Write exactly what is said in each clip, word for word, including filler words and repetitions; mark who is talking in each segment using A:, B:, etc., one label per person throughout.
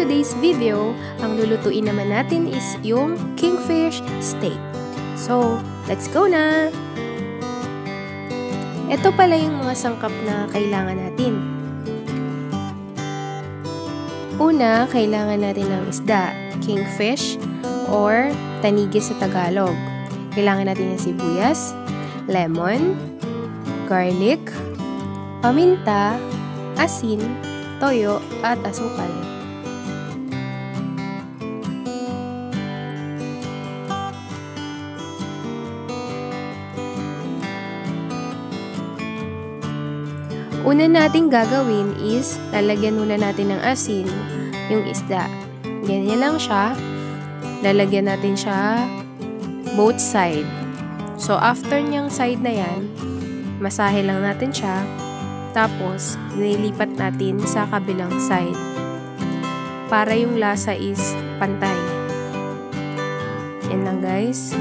A: today's video, ang lulutuin naman natin is yung kingfish steak. So, let's go na! Ito pala yung mga sangkap na kailangan natin. Una, kailangan natin ng isda, kingfish or tanigi sa Tagalog. Kailangan natin ng sibuyas, lemon, garlic, paminta, asin, toyo, at asukal. Una nating gagawin is lalagyan muna natin ng asin yung isda. Ganyan lang siya. Lalagyan natin siya both side. So after niyang side na yan, masahe lang natin siya. Tapos nilipat natin sa kabilang side para yung lasa is pantay. Yan lang guys.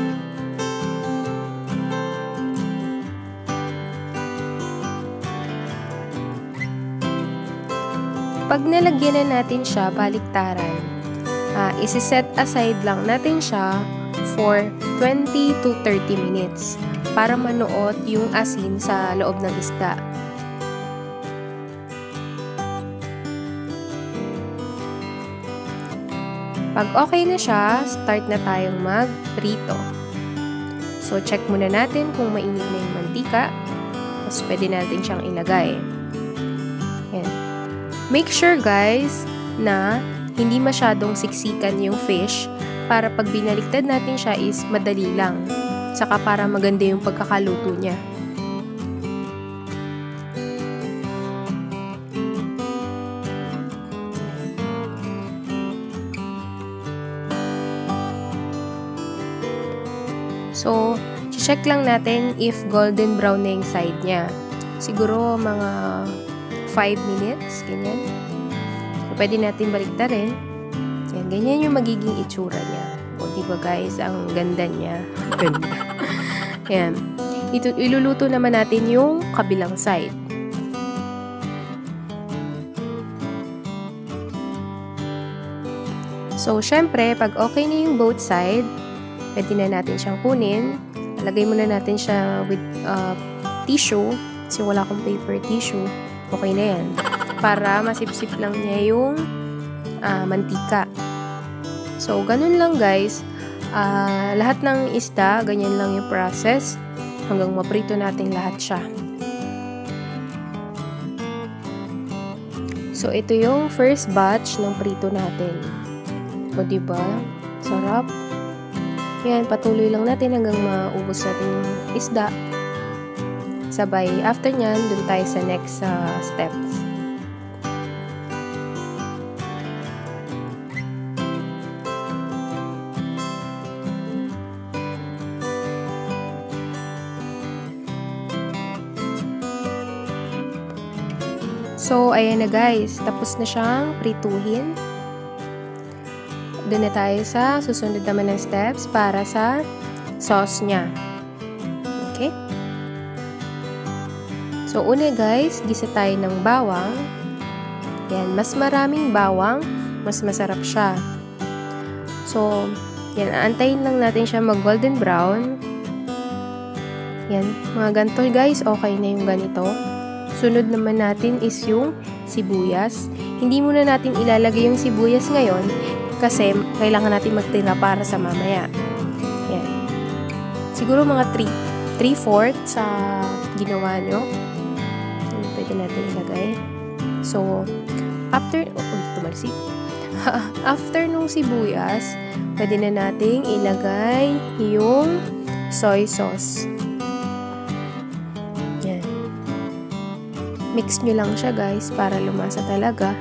A: Pag nalagyan na natin siya, baliktaran, uh, isi-set aside lang natin siya for twenty to thirty minutes para manuot yung asin sa loob ng isda. Pag okay na siya, start na tayong mag-prito. So, check muna natin kung mainit na yung mantika. Tapos, pwede natin siyang ilagay. Yan. Make sure guys na hindi masyadong siksikan yung fish para pag binaliktad natin siya is madali lang. Saka para maganda yung pagkakaluto niya. So, check lang natin if golden brown na yung side niya. Siguro mga five minutes, ganyan. So, pwede natin baliktarin. Yan, ganyan yung magiging itsura niya. O, diba guys, ang ganda niya. Ganda. Yan. Ito, iluluto naman natin yung kabilang side. So, syempre, pag okay na yung both side, pwede na natin siyang kunin. Lagay muna natin siya with uh, tissue. Kasi wala akong paper tissue. Okay na yan. Para masipsip lang niya yung uh, mantika. So, ganun lang guys. Uh, lahat ng isda, ganyan lang yung process. Hanggang maprito natin lahat siya. So, ito yung first batch ng prito natin. O, diba? Sarap. Yan, patuloy lang natin hanggang maubos natin yung isda. Sabay, after nyan, dun tayo sa next uh, steps. So, ayan na guys. Tapos na siyang prituhin. Doon na tayo sa susunod naman ng steps para sa sauce niya. Okay? So, una guys, gisa tayo ng bawang. Yan, mas maraming bawang, mas masarap siya. So, yan, aantayin lang natin siya mag golden brown. Yan, mga ganito guys, okay na yung ganito. Sunod naman natin is yung sibuyas. Hindi muna natin ilalagay yung sibuyas ngayon kasi kailangan natin magtira para sa mamaya. Yan. Siguro mga three fourths sa ginawa nyo. Pwede natin ilagay. So, after, oh, oh tumalsik. After nung sibuyas, pwede na nating ilagay yung soy sauce. Yan. Mix nyo lang siya guys para lumasa talaga.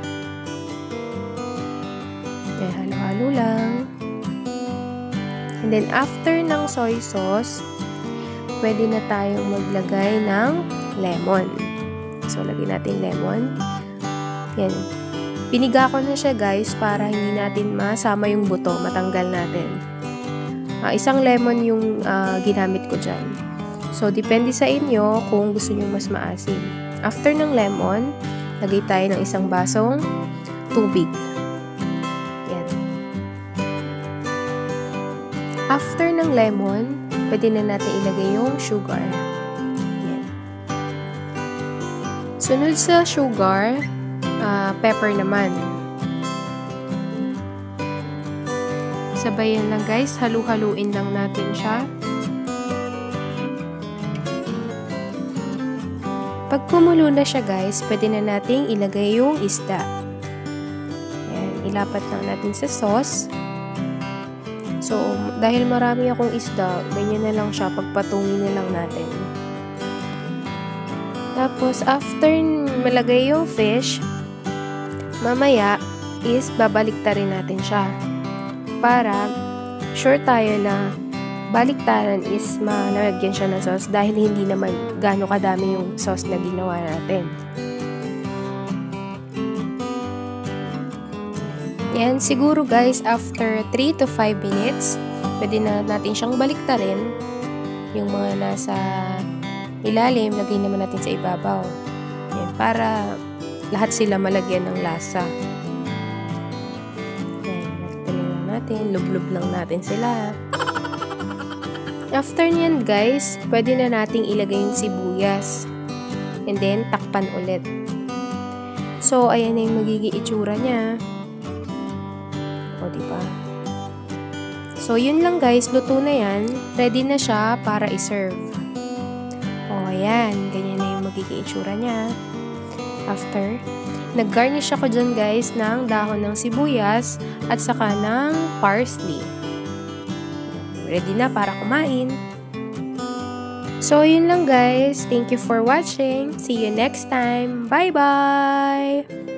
A: Yan, halo-halo lang. And then, after ng soy sauce, pwede na tayong maglagay ng lemon. So, lagyan natin lemon. Yan. Piniga ko na siya guys para hindi natin masama yung buto. Matanggal natin. Uh, isang lemon yung uh, ginamit ko dyan. So, depende sa inyo kung gusto nyo mas maasim. After ng lemon, lagay tayo ng isang basong tubig. After ng lemon, pwede na natin ilagay yung sugar. Yan. Sunod sa sugar, uh, pepper naman. Sabayan lang guys, halu-haluin lang natin siya. Pag kumulo na siya guys, pwede na nating ilagay yung isda. Ayan, ilapat lang natin sa sauce. So, dahil marami akong isda, ganyan na lang siya, pagpatungin na lang natin. Tapos, after malagay yung fish, mamaya is babaliktarin natin siya. Para sure tayo na baliktaran is malagyan siya ng sauce dahil hindi naman gaano kadami yung sauce na ginawa natin. Yan, siguro guys, after three to five minutes, pwede na natin siyang baliktarin. Yung mga nasa ilalim, lagay naman natin sa ibabaw. Yan, para lahat sila malagyan ng lasa. Yan, baliktarin lang natin, lub-lub lang natin sila. After nyan guys, pwede na nating ilagay yung sibuyas. And then, takpan ulit. So, ayan na yung magiging itsura niya. O, diba? So, yun lang guys. Luto na yan. Ready na siya para iserve. O, ayan. Ganyan na yung magiging itsura niya. After, nag-garnish ako dyan guys ng dahon ng sibuyas at saka ng parsley. Ready na para kumain. So, yun lang guys. Thank you for watching. See you next time. Bye-bye!